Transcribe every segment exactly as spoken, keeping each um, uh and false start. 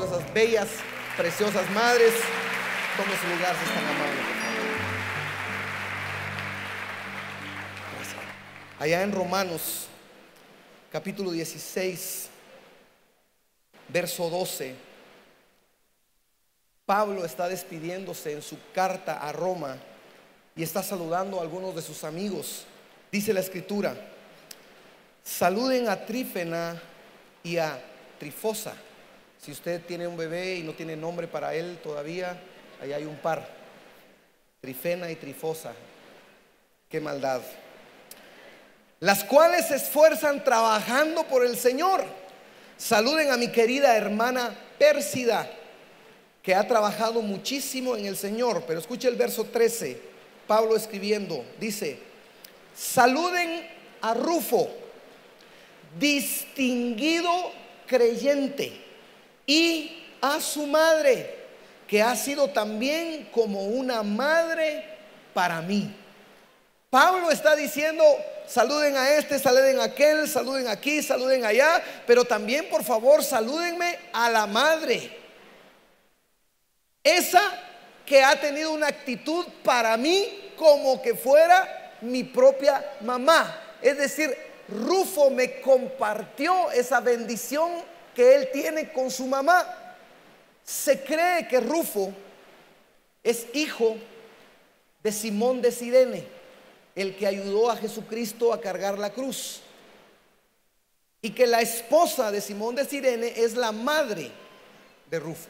aplauso a esas bellas, preciosas madres. Tome su lugar si es tan amable, por favor. Gracias. Allá en Romanos, capítulo dieciséis, verso doce, Pablo está despidiéndose en su carta a Roma y está saludando a algunos de sus amigos. Dice la escritura: saluden a Trífena y a Trifosa. Si usted tiene un bebé y no tiene nombre para él todavía, ahí hay un par, Trifena y Trifosa. Qué maldad. Las cuales se esfuerzan trabajando por el Señor. Saluden a mi querida hermana Pérsida, que ha trabajado muchísimo en el Señor. Pero escuche el verso trece, Pablo escribiendo, dice: saluden a Rufo, distinguido creyente, y a su madre, que ha sido también como una madre para mí. Pablo está diciendo: saluden a este, saluden a aquel, saluden aquí, saluden allá, pero también, por favor, salúdenme a la madre, esa que ha tenido una actitud para mí como que fuera mi propia mamá. Es decir, Rufo me compartió esa bendición que él tiene con su mamá. Se cree que Rufo es hijo de Simón de Cirene, el que ayudó a Jesucristo a cargar la cruz, y que la esposa de Simón de Cirene es la madre de Rufo.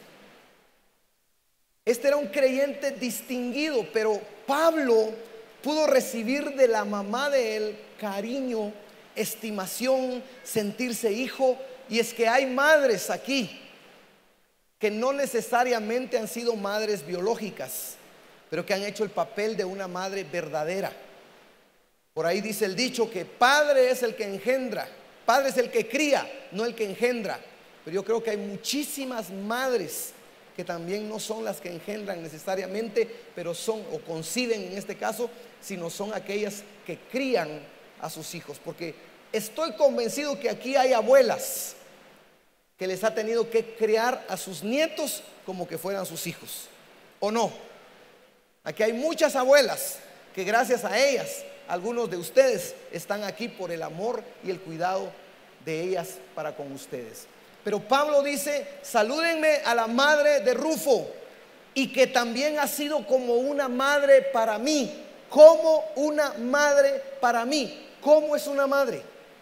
Este era un creyente distinguido, pero Pablo pudo recibir de la mamá de él cariño, estimación, sentirse hijo. Y es que hay madres aquí que no necesariamente han sido madres biológicas, pero que han hecho el papel de una madre verdadera. Por ahí dice el dicho que padre es el que engendra, padre es el que cría, no el que engendra. Pero yo creo que hay muchísimas madres que también no son las que engendran necesariamente, pero son, o conciben en este caso, sino son aquellas que crían a sus hijos. Porque estoy convencido que aquí hay abuelas que les ha tenido que criar a sus nietos como que fueran sus hijos, ¿o no? Aquí hay muchas abuelas que gracias a ellas, algunos de ustedes están aquí por el amor y el cuidado de ellas para con ustedes. Pero Pablo dice: salúdenme a la madre de Rufo, y que también ha sido como una madre para mí. Como una madre para mí. ¿Cómo es una madre?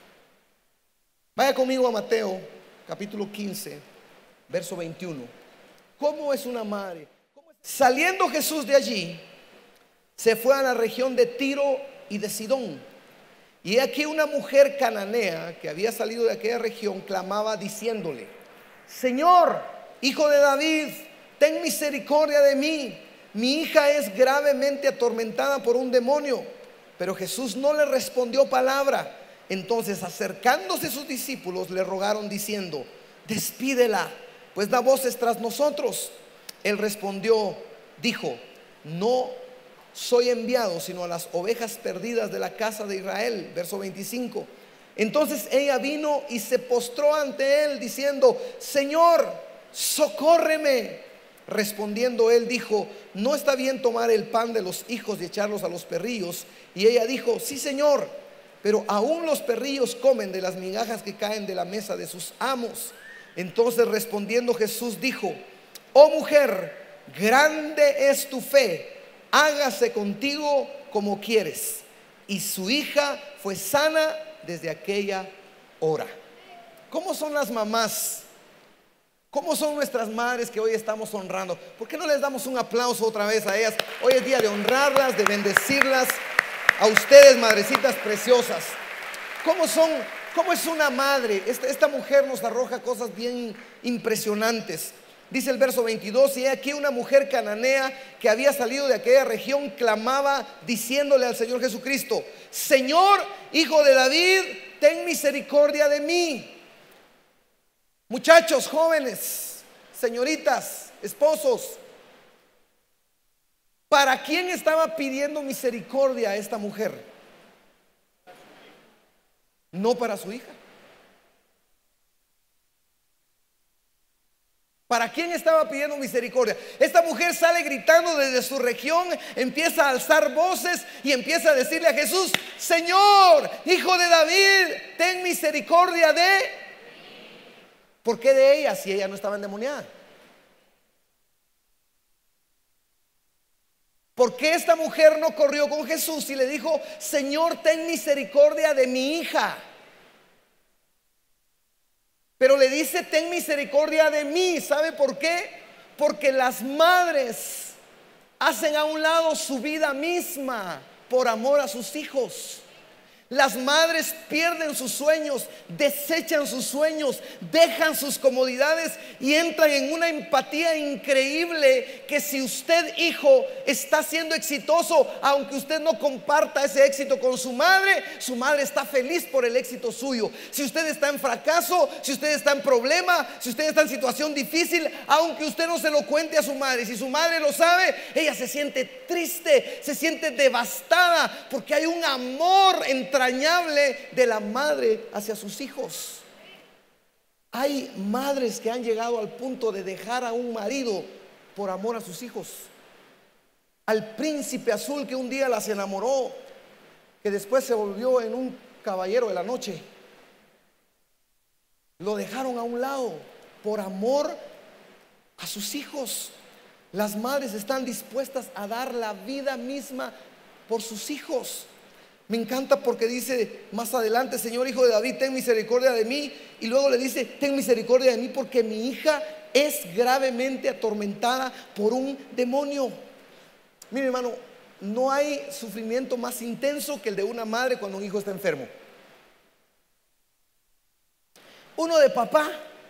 Vaya conmigo a Mateo capítulo quince, verso veintiuno. ¿Cómo es una madre? Saliendo Jesús de allí, se fue a la región de Tiro y de Sidón. Y aquí una mujer cananea que había salido de aquella región clamaba diciéndole: Señor, hijo de David, ten misericordia de mí, mi hija es gravemente atormentada por un demonio. Pero Jesús no le respondió palabra. Entonces, acercándose sus discípulos, le rogaron diciendo: despídela, pues da voces tras nosotros. Él respondió, dijo: no soy enviado sino a las ovejas perdidas de la casa de Israel. Verso veinticinco. Entonces ella vino y se postró ante él diciendo: Señor, socórreme. Respondiendo él dijo: no está bien tomar el pan de los hijos y echarlos a los perrillos. Y ella dijo: sí, Señor, pero aún los perrillos comen de las migajas que caen de la mesa de sus amos. Entonces respondiendo Jesús dijo: oh mujer, grande es tu fe, hágase contigo como quieres. Y su hija fue sana desde aquella hora. ¿Cómo son las mamás? ¿Cómo son nuestras madres que hoy estamos honrando? ¿Por qué no les damos un aplauso otra vez a ellas? Hoy es día de honrarlas, de bendecirlas. A ustedes, madrecitas preciosas. ¿Cómo son? ¿Cómo es una madre? Esta, esta mujer nos arroja cosas bien impresionantes. Dice el verso veintidós: y aquí una mujer cananea que había salido de aquella región clamaba diciéndole al Señor Jesucristo: Señor, hijo de David, ten misericordia de mí. Muchachos, jóvenes, señoritas, esposos, ¿para quién estaba pidiendo misericordia a esta mujer? No para su hija. ¿Para quién estaba pidiendo misericordia? Esta mujer sale gritando desde su región, empieza a alzar voces y empieza a decirle a Jesús: Señor, hijo de David, ten misericordia de... ¿Por qué de ella si ella no estaba endemoniada? ¿Por qué esta mujer no corrió con Jesús y le dijo: Señor, ten misericordia de mi hija? Pero le dice: ten misericordia de mí. ¿Sabe por qué? Porque las madres hacen a un lado su vida misma por amor a sus hijos. Las madres pierden sus sueños, desechan sus sueños, dejan sus comodidades y entran en una empatía increíble, que si usted, hijo, está siendo exitoso, aunque usted no comparta ese éxito con su madre, su madre está feliz por el éxito suyo. Si usted está en fracaso, si usted está en problema, si usted está en situación difícil, aunque usted no se lo cuente a su madre, si su madre lo sabe, ella se siente triste, se siente devastada, porque hay un amor entrañable de la madre hacia sus hijos. Hay madres que han llegado al punto de dejar a un marido por amor a sus hijos. Al príncipe azul que un día las enamoró, que después se volvió en un caballero de la noche, lo dejaron a un lado por amor a sus hijos. Las madres están dispuestas a dar la vida misma por sus hijos. Me encanta porque dice más adelante: Señor, hijo de David, ten misericordia de mí. Y luego le dice: ten misericordia de mí porque mi hija es gravemente atormentada por un demonio. Mire, hermano, no hay sufrimiento más intenso que el de una madre cuando un hijo está enfermo. Uno de papá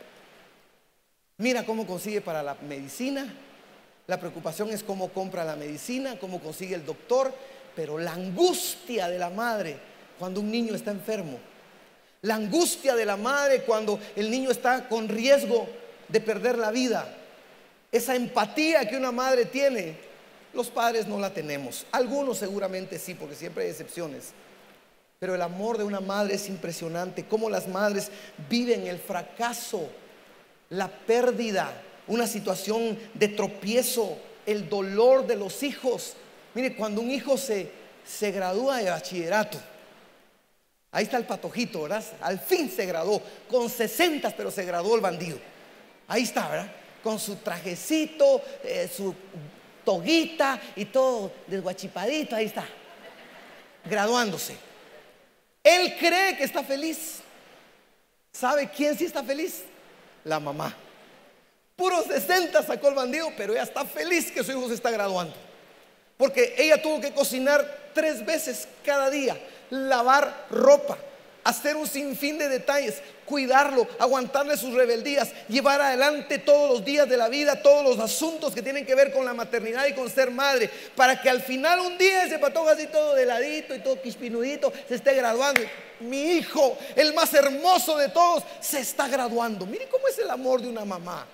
mira cómo consigue para la medicina. La preocupación es cómo compra la medicina, cómo consigue el doctor. Pero la angustia de la madre cuando un niño está enfermo, la angustia de la madre cuando el niño está con riesgo de perder la vida, esa empatía que una madre tiene, los padres no la tenemos. Algunos seguramente sí, porque siempre hay excepciones. Pero el amor de una madre es impresionante. Cómo las madres viven el fracaso, la pérdida, una situación de tropiezo, el dolor de los hijos. Mire, cuando un hijo se, se gradúa de bachillerato, ahí está el patojito, ¿verdad? Al fin se graduó, con sesenta, pero se graduó el bandido. Ahí está, ¿verdad? Con su trajecito, eh, su toguita y todo desguachipadito, ahí está, graduándose. Él cree que está feliz. ¿Sabe quién sí está feliz? La mamá. Puro sesenta sacó el bandido, pero ella está feliz que su hijo se está graduando. Porque ella tuvo que cocinar tres veces cada día, lavar ropa, hacer un sinfín de detalles, cuidarlo, aguantarle sus rebeldías, llevar adelante todos los días de la vida, todos los asuntos que tienen que ver con la maternidad y con ser madre, para que al final un día ese patojo así todo de ladito y todo quispinudito se esté graduando. Mi hijo, el más hermoso de todos, se está graduando. Mire cómo es el amor de una mamá.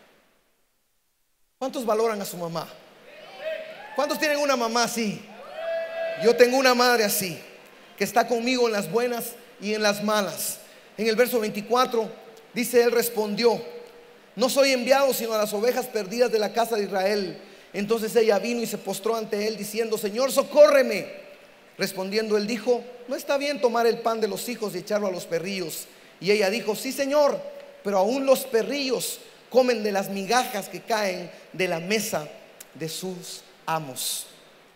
¿Cuántos valoran a su mamá? ¿Cuántos tienen una mamá así? Yo tengo una madre así, que está conmigo en las buenas y en las malas. En el verso veinticuatro dice: él respondió: no soy enviado sino a las ovejas perdidas de la casa de Israel. Entonces ella vino y se postró ante él diciendo: Señor, socórreme. Respondiendo él dijo: no está bien tomar el pan de los hijos y echarlo a los perrillos. Y ella dijo: sí, Señor, pero aún los perrillos comen de las migajas que caen de la mesa de sus amos.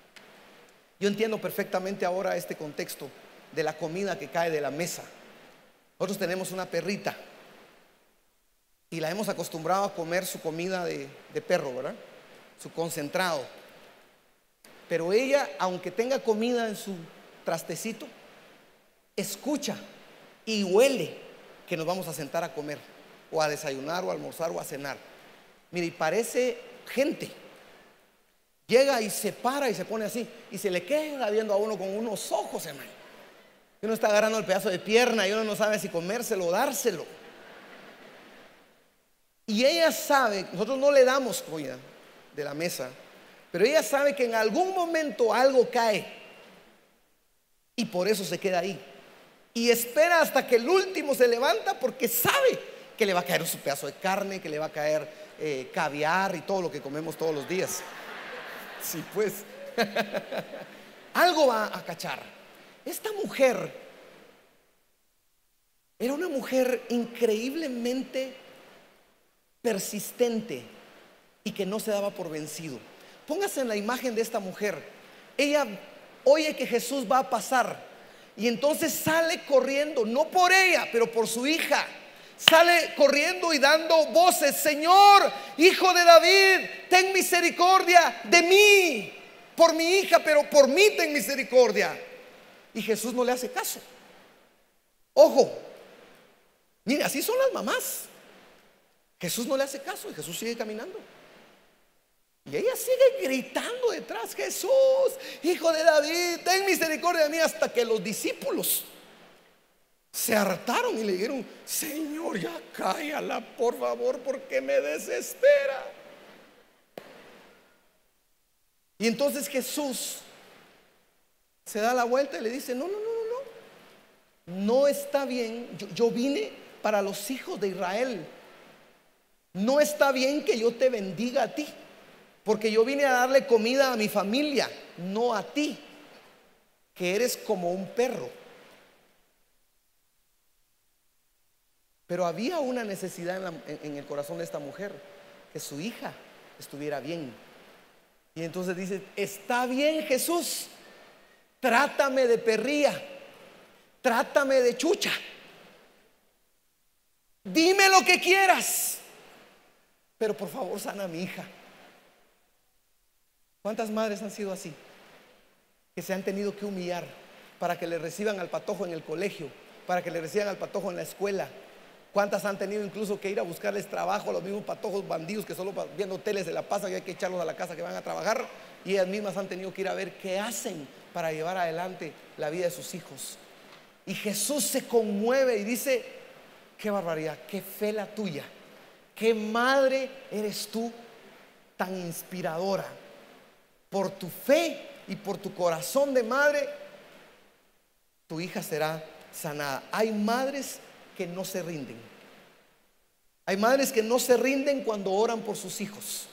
Yo entiendo perfectamente ahora este contexto de la comida que cae de la mesa. Nosotros tenemos una perrita y la hemos acostumbrado a comer su comida de, de perro, ¿verdad? Su concentrado. Pero ella, aunque tenga comida en su trastecito, escucha y huele que nos vamos a sentar a comer, o a desayunar, o a almorzar, o a cenar. Mire, y parece gente. Llega y se para y se pone así, y se le queda viendo a uno con unos ojos, hermano. Y uno está agarrando el pedazo de pierna y uno no sabe si comérselo o dárselo. Y ella sabe, nosotros no le damos comida de la mesa, pero ella sabe que en algún momento algo cae, y por eso se queda ahí. Y espera hasta que el último se levanta, porque sabe que le va a caer su pedazo de carne, que le va a caer eh, caviar y todo lo que comemos todos los días. Sí, pues algo va a cachar. Esta mujer era una mujer increíblemente persistente y que no se daba por vencido. Póngase en la imagen de esta mujer. Ella oye que Jesús va a pasar y entonces sale corriendo, no por ella, pero por su hija. Sale corriendo y dando voces: Señor, hijo de David, ten misericordia de mí. Por mi hija, pero por mí ten misericordia. Y Jesús no le hace caso. Ojo, mire, así son las mamás. Jesús no le hace caso y Jesús sigue caminando. Y ella sigue gritando detrás: Jesús, hijo de David, ten misericordia de mí. Hasta que los discípulos se hartaron y le dijeron: Señor, ya cállala, por favor, porque me desespera. Y entonces Jesús se da la vuelta y le dice: No, no, no, no, no, no está bien. Yo, yo vine para los hijos de Israel. No está bien que yo te bendiga a ti, porque yo vine a darle comida a mi familia, no a ti, que eres como un perro. Pero había una necesidad en, la, en, en el corazón de esta mujer, que su hija estuviera bien. Y entonces dice: está bien, Jesús, trátame de perría, trátame de chucha, dime lo que quieras, pero por favor sana a mi hija. ¿Cuántas madres han sido así? Que se han tenido que humillar para que le reciban al patojo en el colegio, para que le reciban al patojo en la escuela. ¿Cuántas han tenido incluso que ir a buscarles trabajo a los mismos patojos bandidos que solo viendo teles se la pasan y hay que echarlos a la casa que van a trabajar? Y ellas mismas han tenido que ir a ver qué hacen para llevar adelante la vida de sus hijos. Y Jesús se conmueve y dice: qué barbaridad, qué fe la tuya, qué madre eres tú tan inspiradora. Por tu fe y por tu corazón de madre, tu hija será sanada. Hay madres que no se rinden. Hay madres que no se rinden cuando oran por sus hijos.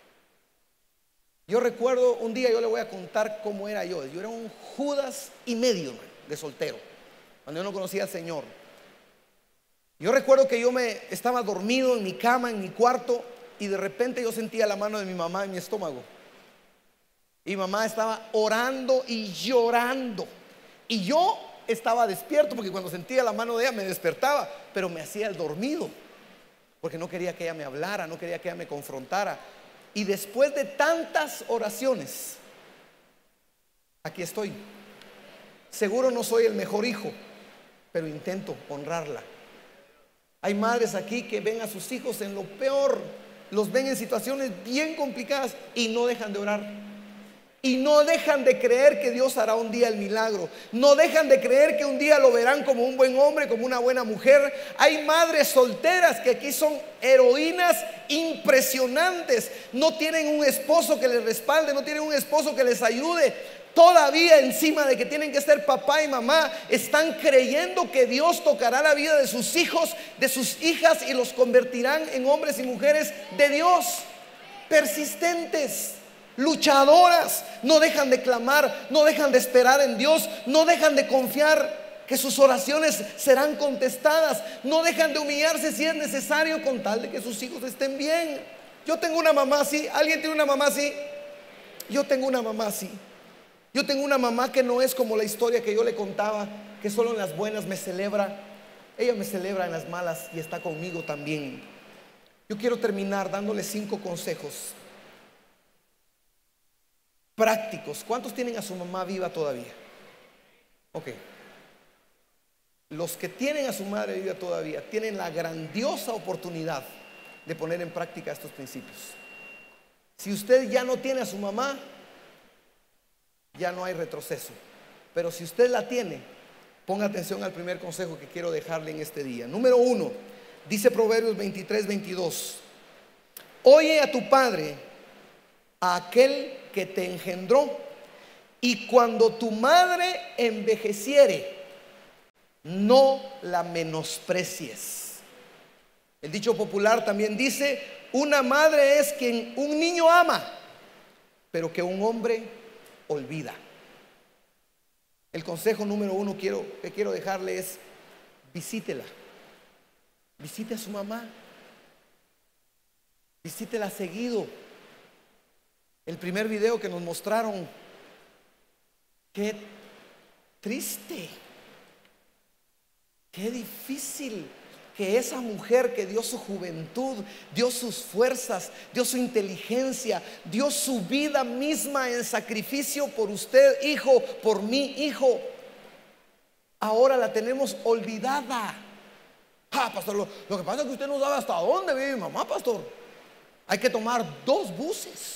Yo recuerdo un día, yo le voy a contar cómo era yo. Yo era un Judas y medio de soltero, cuando yo no conocía al Señor. Yo recuerdo que yo me estaba dormido en mi cama, en mi cuarto, y de repente yo sentía la mano de mi mamá en mi estómago. Y mi mamá estaba orando y llorando. Y yo estaba despierto, porque cuando sentía la mano de ella me despertaba, pero me hacía el dormido, porque no quería que ella me hablara, no quería que ella me confrontara. Y después de tantas oraciones, aquí estoy. Seguro no soy el mejor hijo, pero intento honrarla. Hay madres aquí que ven a sus hijos en lo peor, los ven en situaciones bien complicadas y no dejan de orar. Y no dejan de creer que Dios hará un día el milagro. No dejan de creer que un día lo verán como un buen hombre, como una buena mujer. Hay madres solteras que aquí son heroínas impresionantes. No tienen un esposo que les respalde, no tienen un esposo que les ayude. Todavía encima de que tienen que ser papá y mamá, están creyendo que Dios tocará la vida de sus hijos, de sus hijas, y los convertirán en hombres y mujeres de Dios. Persistentes, luchadoras, no dejan de clamar, no dejan de esperar en Dios, no dejan de confiar que sus oraciones serán contestadas, no dejan de humillarse si es necesario con tal de que sus hijos estén bien. Yo tengo una mamá así. ¿Alguien tiene una mamá así? Yo tengo una mamá así. Yo tengo una mamá que no es como la historia que yo le contaba, que solo en las buenas me celebra. Ella me celebra en las malas y está conmigo también. Yo quiero terminar dándole cinco consejos prácticos. ¿Cuántos tienen a su mamá viva todavía? Ok. Los que tienen a su madre viva todavía tienen la grandiosa oportunidad de poner en práctica estos principios. Si usted ya no tiene a su mamá, ya no hay retroceso. Pero si usted la tiene, ponga atención al primer consejo que quiero dejarle en este día. Número uno, dice Proverbios veintitrés, veintidós: oye a tu padre, a aquel que te engendró, y cuando tu madre envejeciere, no la menosprecies. El dicho popular también dice: una madre es quien un niño ama, pero que un hombre olvida. El consejo número uno quiero, que quiero dejarle es: visítela. Visite a su mamá. Visítela seguido. El primer video que nos mostraron, qué triste, qué difícil que esa mujer que dio su juventud, dio sus fuerzas, dio su inteligencia, dio su vida misma en sacrificio por usted, hijo, por mí, hijo, ahora la tenemos olvidada. Ah, pastor, lo, lo que pasa es que usted no sabe hasta dónde vive mi mamá, pastor. Hay que tomar dos buses.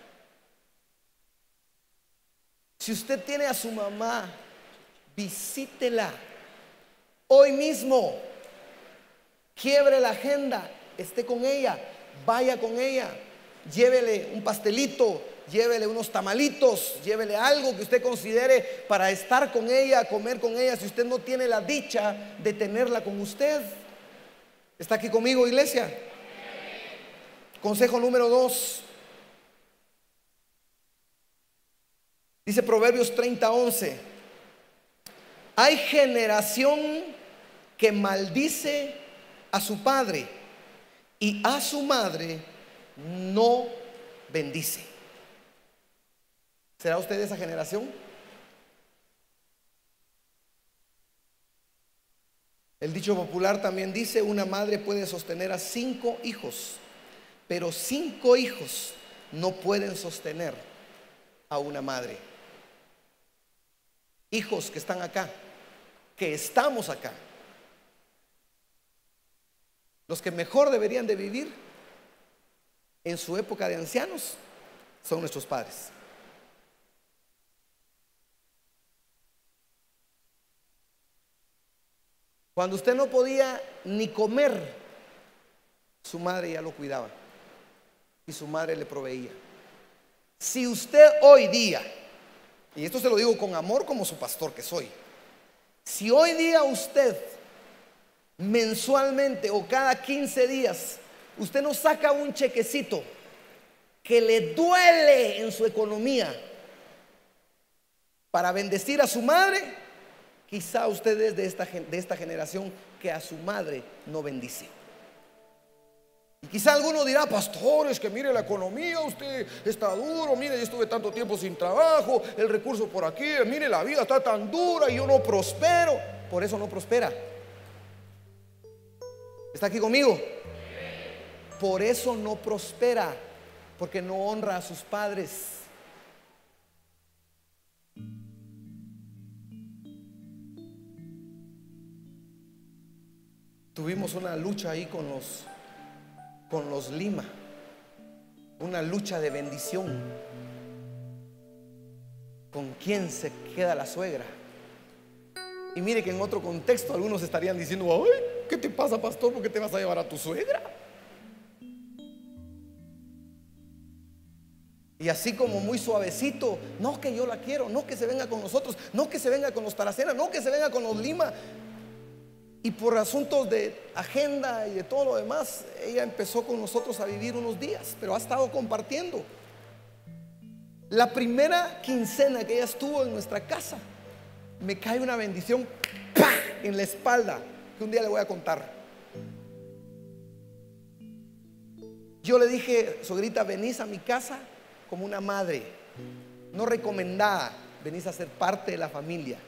Si usted tiene a su mamá, visítela hoy mismo. Quiebre la agenda, esté con ella, vaya con ella, llévele un pastelito, llévele unos tamalitos, llévele algo que usted considere para estar con ella, comer con ella, si usted no tiene la dicha de tenerla con usted. ¿Está aquí conmigo, iglesia? Consejo número dos. Dice Proverbios treinta, once: hay generación que maldice a su padre y a su madre no bendice. ¿Será usted de esa generación? El dicho popular también dice: una madre puede sostener a cinco hijos, pero cinco hijos no pueden sostener a una madre. Hijos que están acá, que estamos acá, los que mejor deberían de vivir en su época de ancianos son nuestros padres. Cuando usted no podía ni comer, su madre ya lo cuidaba y su madre le proveía. Si usted hoy día, y esto se lo digo con amor como su pastor que soy, si hoy día usted mensualmente o cada quince días usted no saca un chequecito que le duele en su economía para bendecir a su madre, quizá usted es de esta, de esta generación que a su madre no bendice. Y quizá alguno dirá: pastor, es que mire la economía, usted está duro, mire, yo estuve tanto tiempo sin trabajo, el recurso por aquí, mire, la vida está tan dura y yo no prospero. Por eso no prospera. ¿Está aquí conmigo? Por eso no prospera, porque no honra a sus padres. Tuvimos una lucha ahí con los con los Lima, una lucha de bendición. ¿Con quién se queda la suegra? Y mire que en otro contexto algunos estarían diciendo: ay, ¿qué te pasa, pastor? ¿Por qué te vas a llevar a tu suegra? Y así como muy suavecito: no, que yo la quiero, no, que se venga con nosotros, no, que se venga con los Taracena, no, que se venga con los Lima. Y por asuntos de agenda y de todo lo demás, ella empezó con nosotros a vivir unos días, pero ha estado compartiendo. La primera quincena que ella estuvo en nuestra casa, me cae una bendición ¡pah!, en la espalda, que un día le voy a contar. Yo le dije: suegrita, venís a mi casa como una madre, no recomendada, venís a ser parte de la familia.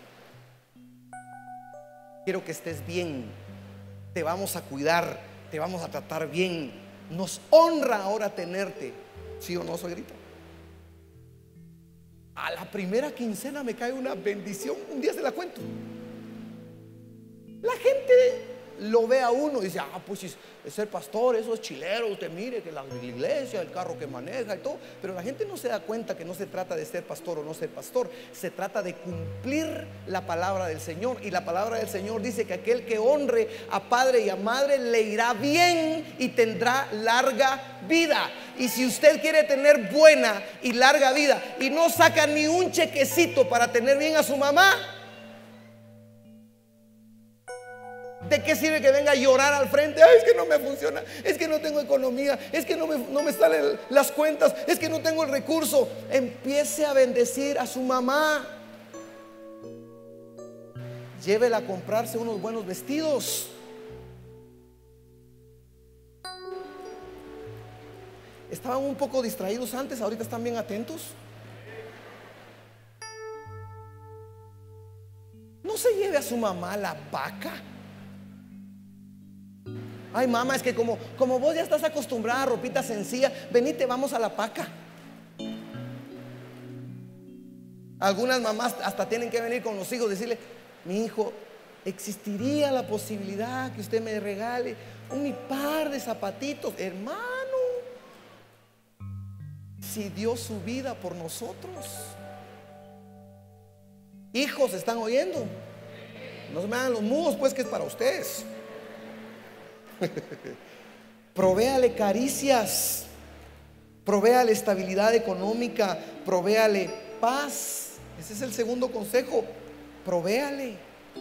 Quiero que estés bien, te vamos a cuidar, te vamos a tratar bien. Nos honra ahora tenerte. ¿Sí o no, suegrita? A la primera quincena me cae una bendición. Un día se la cuento. La gente lo ve a uno y dice: ah, pues es, es ser pastor, eso es chilero, usted mire que la iglesia, el carro que maneja y todo. Pero la gente no se da cuenta que no se trata de ser pastor o no ser pastor, se trata de cumplir la palabra del Señor. Y la palabra del Señor dice que aquel que honre a padre y a madre le irá bien y tendrá larga vida. Y si usted quiere tener buena y larga vida y no saca ni un chequecito para tener bien a su mamá, ¿De qué sirve que venga a llorar al frente? Ay, es que no me funciona, es que no tengo economía, es que no me, no me salen las cuentas, es que no tengo el recurso. Empiece a bendecir a su mamá. Llévela a comprarse unos buenos vestidos. Estaban un poco distraídos antes, ahorita están bien atentos. No se lleve a su mamá a la vaca. Ay, mamá, es que como, como vos ya estás acostumbrada a ropita sencilla, venite, vamos a la paca. Algunas mamás hasta tienen que venir con los hijos, decirle: mi hijo, ¿existiría la posibilidad que usted me regale un par de zapatitos? Hermano, si dio su vida por nosotros. Hijos, ¿están oyendo? No se me hagan los mudos, pues, que es para ustedes. Provéale caricias, provéale estabilidad económica, provéale paz. Ese es el segundo consejo. Provéale.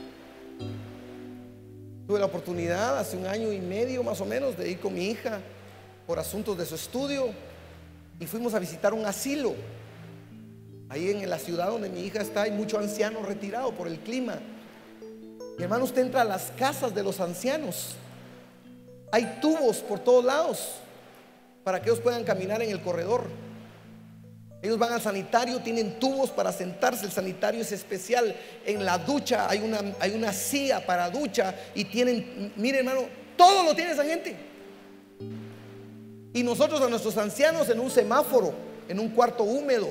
Tuve la oportunidad hace un año y medio más o menos de ir con mi hija por asuntos de su estudio y fuimos a visitar un asilo. Ahí en la ciudad donde mi hija está hay mucho anciano retirado por el clima. Mi hermano, usted entra a las casas de los ancianos. Hay tubos por todos lados para que ellos puedan caminar en el corredor. Ellos van al sanitario, tienen tubos para sentarse. El sanitario es especial. En la ducha hay una, hay una silla para ducha. Y tienen, mire hermano, todo lo tiene esa gente. Y nosotros a nuestros ancianos en un semáforo, en un cuarto húmedo.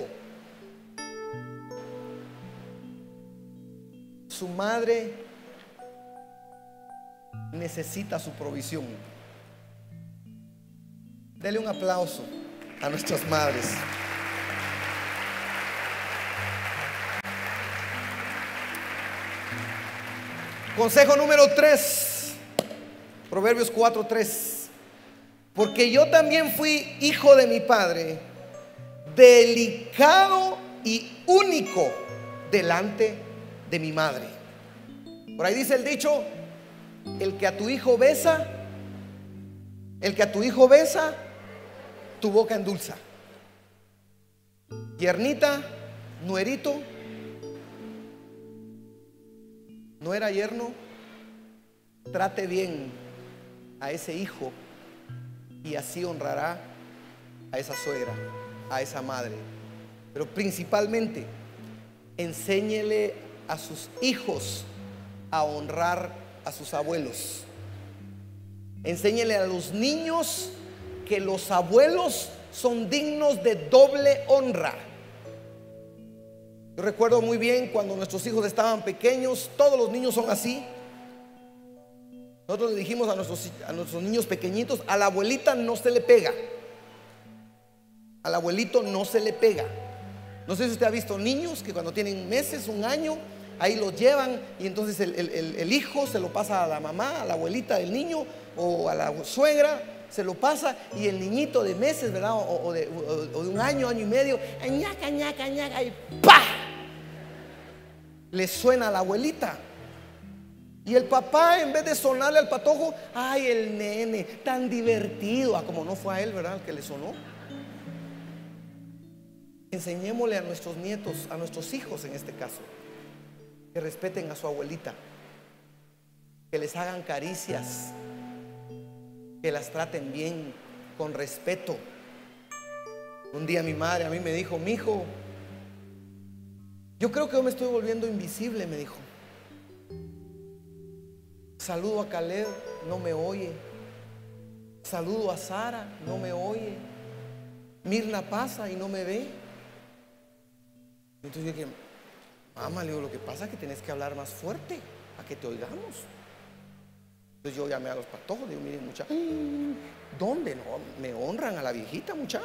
Su madre necesita su provisión. Dele un aplauso a nuestras madres. Consejo número tres, Proverbios cuatro tres. Porque yo también fui hijo de mi padre, delicado y único delante de mi madre. Por ahí dice el dicho: el que a tu hijo besa, el que a tu hijo besa, tu boca endulza. Yernita, nuerito, no era yerno, trate bien a ese hijo y así honrará a esa suegra, a esa madre. Pero principalmente, enséñele a sus hijos a honrar a sus abuelos. Enséñele a los niños que los abuelos son dignos de doble honra. Yo recuerdo muy bien cuando nuestros hijos estaban pequeños. Todos los niños son así. Nosotros le dijimos a nuestros, a nuestros niños pequeñitos: a la abuelita no se le pega, al abuelito no se le pega. No sé si usted ha visto niños que cuando tienen meses, un año, ahí los llevan y entonces el, el, el, el hijo se lo pasa a la mamá, a la abuelita del niño o a la suegra, se lo pasa, y el niñito de meses, ¿verdad? O, o, de, o, o de un año, año y medio, ñaca, ñaca, ñaca, y ¡pah! Le suena a la abuelita. Y el papá, en vez de sonarle al patojo, ay, el nene, tan divertido. Ah, como no fue a él, ¿verdad?, el que le sonó. Enseñémosle a nuestros nietos, a nuestros hijos en este caso, que respeten a su abuelita, que les hagan caricias, que las traten bien, con respeto. Un día mi madre a mí me dijo: mi hijo, yo creo que yo me estoy volviendo invisible, me dijo. Saludo a Caleb, no me oye. Saludo a Sara, no me oye. Mirna pasa y no me ve. Entonces yo dije: mamá, le digo, lo que pasa es que tienes que hablar más fuerte para que te oigamos. Entonces yo llamé a los patojos, digo: miren, mucha, ¿dónde? No, me honran a la viejita, mucha.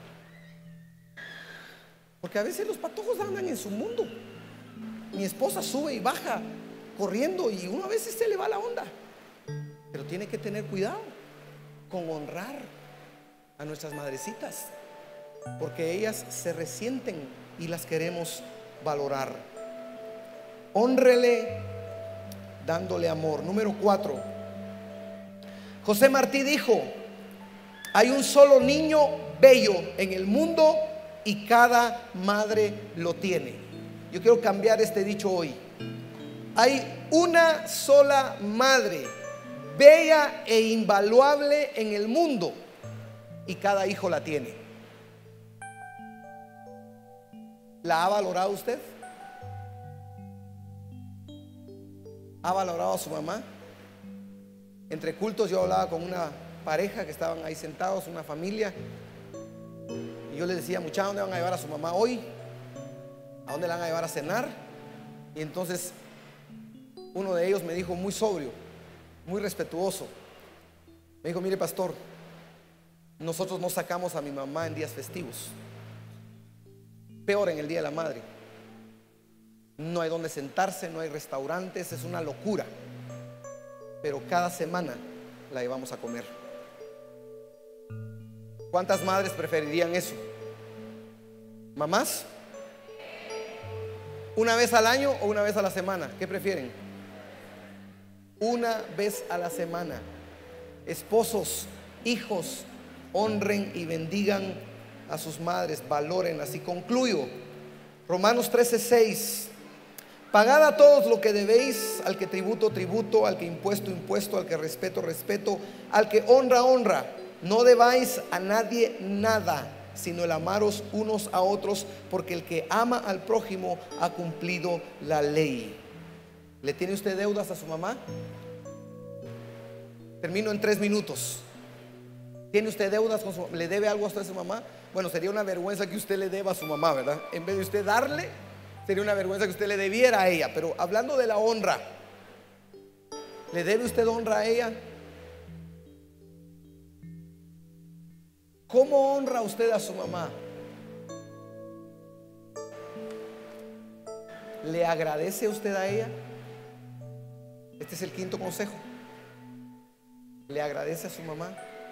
Porque a veces los patojos andan en su mundo. Mi esposa sube y baja corriendo y uno a veces se le va la onda. Pero tiene que tener cuidado con honrar a nuestras madrecitas, porque ellas se resienten y las queremos valorar. Hónrele, dándole amor. Número cuatro, José Martí dijo: hay un solo niño bello en el mundo y cada madre lo tiene. Yo quiero cambiar este dicho hoy. Hay una sola madre bella e invaluable en el mundo y cada hijo la tiene. ¿La ha valorado usted? ¿Ha valorado a su mamá? Entre cultos yo hablaba con una pareja que estaban ahí sentados, una familia, y yo les decía: muchachos, ¿a dónde van a llevar a su mamá hoy? ¿A dónde la van a llevar a cenar? Y entonces uno de ellos me dijo, muy sobrio, muy respetuoso, me dijo: mire, pastor, nosotros no sacamos a mi mamá en días festivos, peor en el Día de la Madre. No hay donde sentarse, no hay restaurantes, es una locura. Pero cada semana la llevamos a comer. ¿Cuántas madres preferirían eso? ¿Mamás? ¿Una vez al año o una vez a la semana? ¿Qué prefieren? Una vez a la semana. Esposos, hijos, honren y bendigan a sus madres, valórenlas. Y concluyo, Romanos trece seis: pagad a todos lo que debéis, al que tributo, tributo, al que impuesto, impuesto, al que respeto, respeto, al que honra, honra. No debáis a nadie nada, sino el amaros unos a otros, porque el que ama al prójimo ha cumplido la ley. ¿Le tiene usted deudas a su mamá? Termino en tres minutos. ¿Tiene usted deudas con su, le debe algo a usted a su mamá? Bueno, sería una vergüenza que usted le deba a su mamá, ¿verdad? En vez de usted darle, sería una vergüenza que usted le debiera a ella. Pero hablando de la honra, ¿le debe usted honra a ella? ¿Cómo honra usted a su mamá? ¿Le agradece usted a ella? Este es el quinto consejo. ¿Le agradece a su mamá?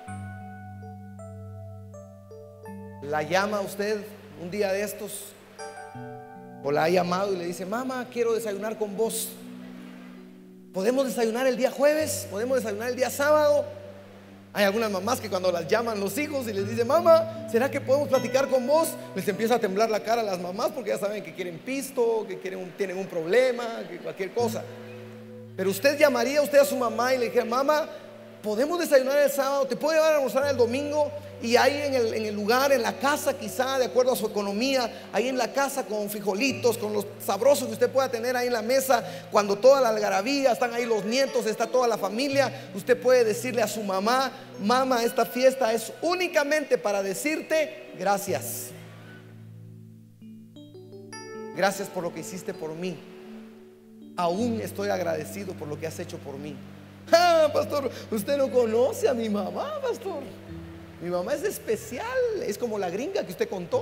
¿La llama usted un día de estos? ¿O la ha llamado y le dice: mamá, quiero desayunar con vos? ¿Podemos desayunar el día jueves? ¿Podemos desayunar el día sábado? Hay algunas mamás que cuando las llaman los hijos y les dicen: mamá, ¿será que podemos platicar con vos? Les empieza a temblar la cara a las mamás, porque ya saben que quieren pisto, que quieren un, tienen un problema, que cualquier cosa. Pero usted llamaría usted a su mamá y le dijera: mamá, ¿podemos desayunar el sábado? ¿Te puedo llevar a almorzar el domingo? Y ahí en el, en el lugar, en la casa, quizá de acuerdo a su economía, ahí en la casa con frijolitos, con los sabrosos que usted pueda tener ahí en la mesa, cuando toda la algarabía, están ahí los nietos, está toda la familia, usted puede decirle a su mamá: mamá, esta fiesta es únicamente para decirte gracias. Gracias por lo que hiciste por mí. Aún estoy agradecido por lo que has hecho por mí. Ah, pastor, usted no conoce a mi mamá, pastor. Mi mamá es especial, es como la gringa que usted contó.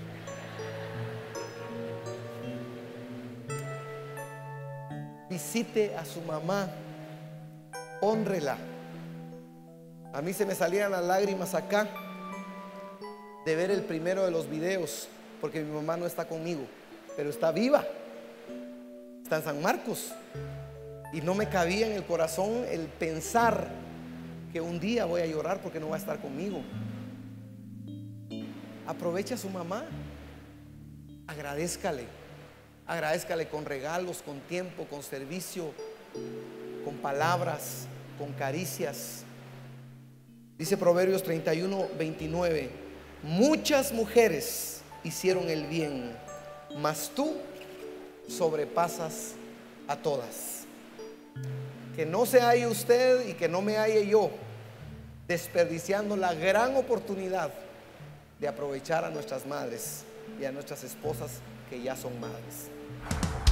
Visite a su mamá, hónrela. A mí se me salían las lágrimas acá de ver el primero de los videos, porque mi mamá no está conmigo, pero está viva, está en San Marcos. Y no me cabía en el corazón el pensar que un día voy a llorar porque no va a estar conmigo. Aproveche a su mamá, agradézcale, agradézcale con regalos, con tiempo, con servicio, con palabras, con caricias. Dice Proverbios treinta y uno, veintinueve: muchas mujeres hicieron el bien, mas tú sobrepasas a todas. Que no se halle usted y que no me halle yo desperdiciando la gran oportunidad de aprovechar a nuestras madres y a nuestras esposas que ya son madres.